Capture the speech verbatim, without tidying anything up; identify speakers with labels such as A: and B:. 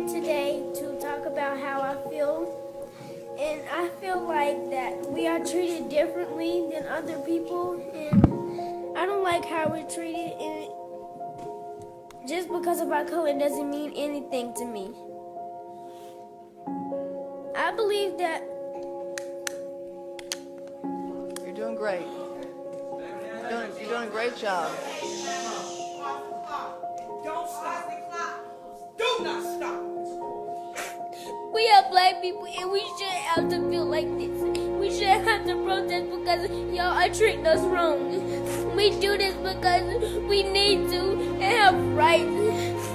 A: here today to talk about how I feel. And I feel like that we are treated differently than other people. And I don't like how we're treated. And just because of our color doesn't mean anything to me. I believe that
B: You're doing great. You're doing, you're doing a great job.
C: Don't stop. Do not stop.
A: we are black people and we shouldn't have to feel like this. We shouldn't have to protest because y'all are treating us wrong. We do this because we need to and have rights.